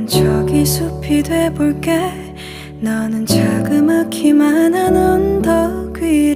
저기 숲이 돼볼게. 너는 자그맣기만 한 언덕 위에